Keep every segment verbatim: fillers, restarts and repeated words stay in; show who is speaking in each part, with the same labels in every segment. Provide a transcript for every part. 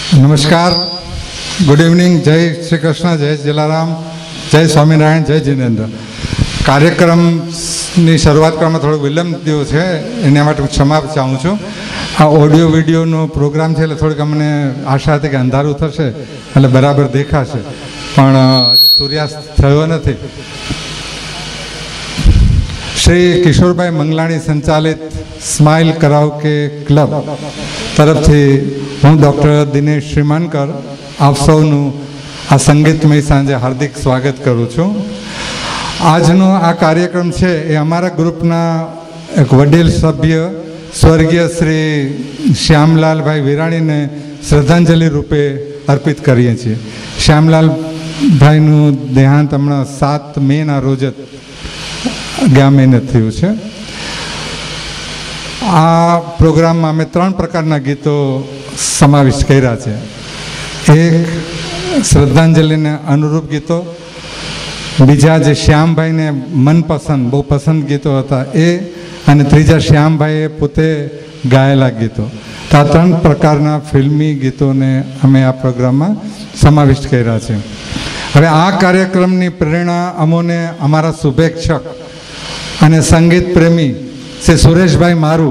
Speaker 1: નમસ્કાર, good evening, જય શ્રી કૃષ્ણ, જય જલારામ, જય સ્વામિનારાયણ, જય જિનેન્દ્ર. કાર્યક્રમની શરૂઆત કરવામાં થોડો વિલંબ થયો છે, એના માટે હું ક્ષમા ચાહું છું. આ ઓડિયો વિડીયોનો પ્રોગ્રામ છે એટલે થોડીક અમને આશા હતી કે અંધારું થશે એટલે બરાબર દેખાશે, પણ હજી સૂર્યાસ્ત થયો નથી. શ્રી કિશોરભાઈ મંગલાણી સંચાલિત સ્માઇલ કરાઓકે ક્લબ તરફથી હું ડૉક્ટર દિનેશ શ્રીમાનકર આપ સૌનું આ સંગીતમય સાંજે હાર્દિક સ્વાગત કરું છું. આજનો આ કાર્યક્રમ છે એ અમારા ગ્રુપના એક વડીલ સભ્ય સ્વર્ગીય શ્રી શ્યામલાલભાઈ વિરાણીને શ્રદ્ધાંજલિ રૂપે અર્પિત કરીએ છીએ. શ્યામલાલભાઈનું દેહાંત હમણાં સાત મેના રોજ જ ગયા મહિને થયું છે. આ પ્રોગ્રામમાં અમે ત્રણ પ્રકારના ગીતો સમાવિષ્ટ કર્યા છે. એક શ્રદ્ધાંજલિને અનુરૂપ ગીતો, બીજા જે શ્યામભાઈને મનપસંદ બહુ પસંદ ગીતો હતા એ, અને ત્રીજા શ્યામભાઈએ પોતે ગાયેલા ગીતો. તો આ ત્રણ પ્રકારના ફિલ્મી ગીતોને અમે આ પ્રોગ્રામમાં સમાવિષ્ટ કર્યા છે. હવે આ કાર્યક્રમની પ્રેરણા અમોને અમારા શુભેચ્છક અને સંગીત પ્રેમી શ્રી સુરેશભાઈ મારુ,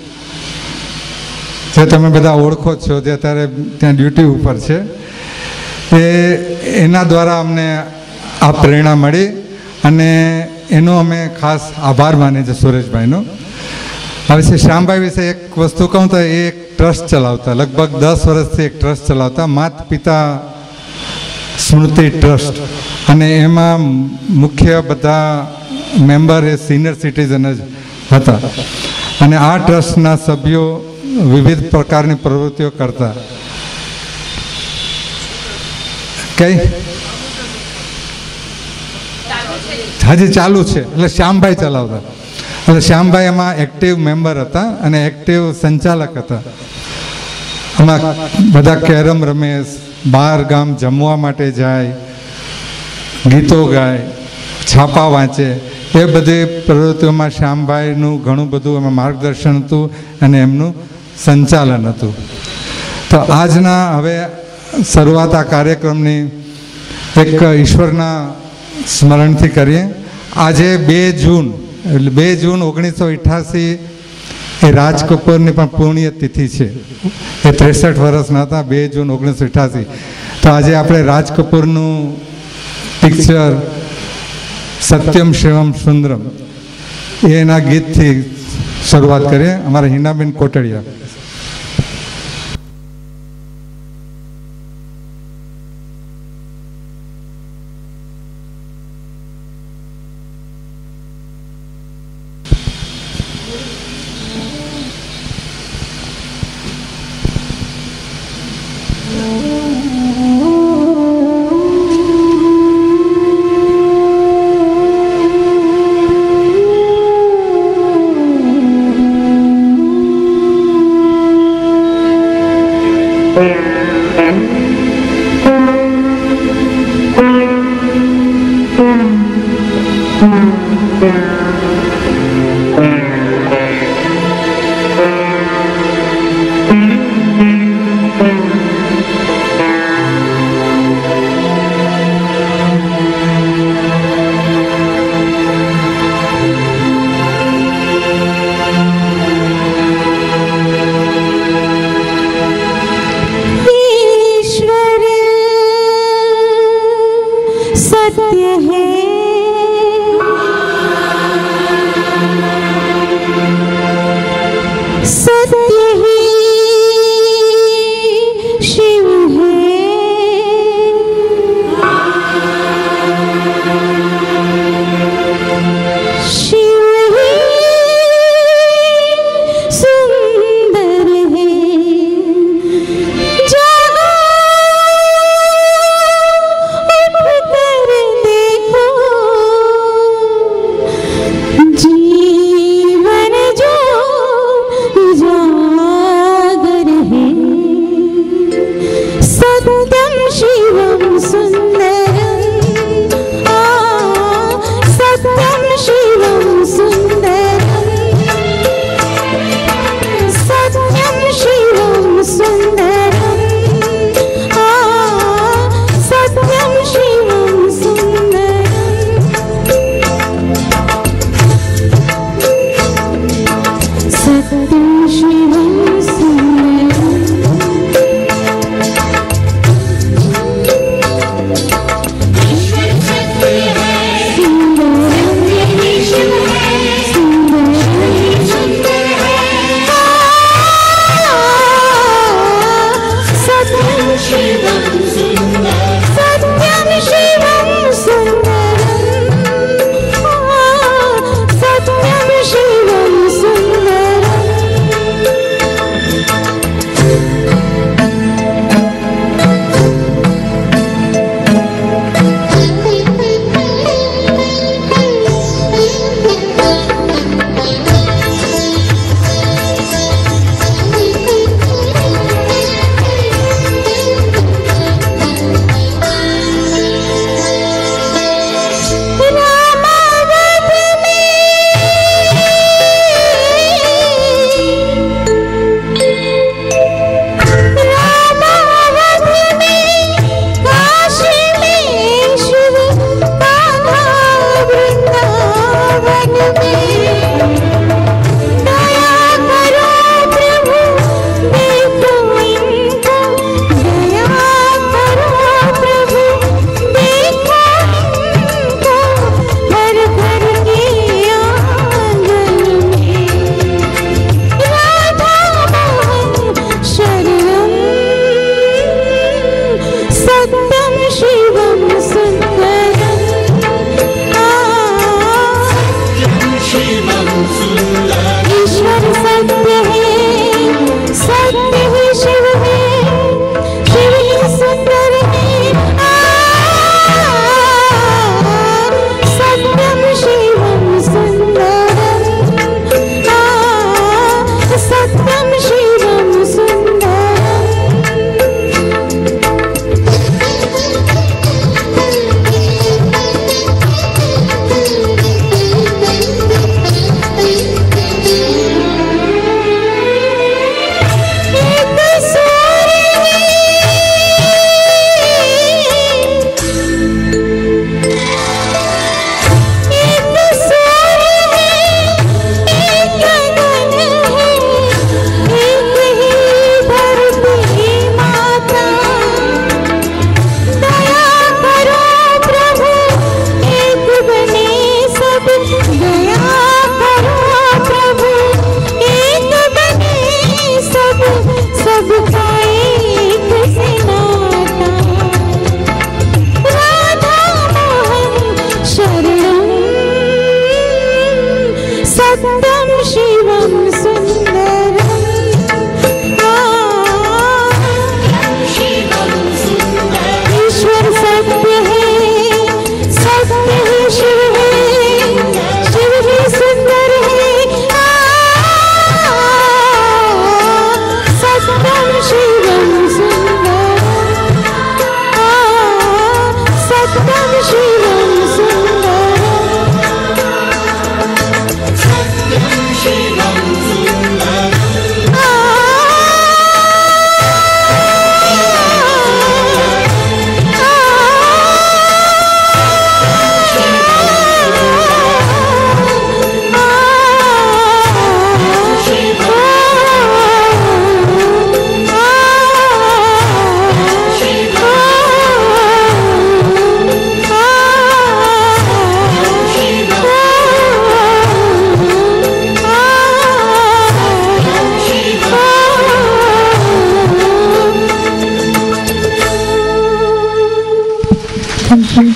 Speaker 1: જે તમે બધા ઓળખો છો, જે અત્યારે ત્યાં ડ્યુટી ઉપર છે, એ એના દ્વારા અમને આ પ્રેરણા મળી અને એનો અમે ખાસ આભાર માનીએ છીએ સુરેશભાઈનો. હવે શ્રી શ્યામભાઈ વિશે એક વસ્તુ કહું તો એ એક ટ્રસ્ટ ચલાવતા, લગભગ દસ વર્ષથી એક ટ્રસ્ટ ચલાવતા, માત પિતા સ્મૃતિ ટ્રસ્ટ, અને એમાં મુખ્ય બધા મેમ્બર એ સિનિયર સિટીઝન જ હતા. અને આ ટ્રસ્ટના સભ્યો વિવિધ પ્રકારની પ્રવૃત્તિઓ કરતા. કઈ હજી ચાલુ છે, એટલે શ્યામભાઈ ચલાવતા. એટલે શ્યામભાઈ એમાં એક્ટિવ મેમ્બર હતા અને એક્ટિવ સંચાલક હતા. આમાં બધા કેરમ રમે, બહાર ગામ જમવા માટે જાય, ગીતો ગાય, છાપા વાંચે, એ બધી પ્રવૃત્તિઓમાં શ્યામભાઈનું ઘણું બધું એમાં માર્ગદર્શન હતું અને એમનું સંચાલન હતું. તો આજના હવે શરૂઆત આ કાર્યક્રમની એક ઈશ્વરના સ્મરણથી કરીએ. આજે બે જૂન એટલે બે જૂન ઓગણીસો અઠ્યાસી એ રાજ કપૂરની પણ પુણ્ય તિથિ છે. એ ત્રેસઠ વર્ષના હતા, બે જૂન ઓગણીસો અઠ્યાસી. તો આજે આપણે રાજ કપૂરનું પિક્ચર સત્યમ શિવમ સુંદરમ એના ગીતથી શરૂઆત કરીએ. અમારા હિનાબેન કોટડિયા.
Speaker 2: ईश्वर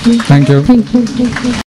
Speaker 1: થેન્ક યુ.
Speaker 2: Thank you.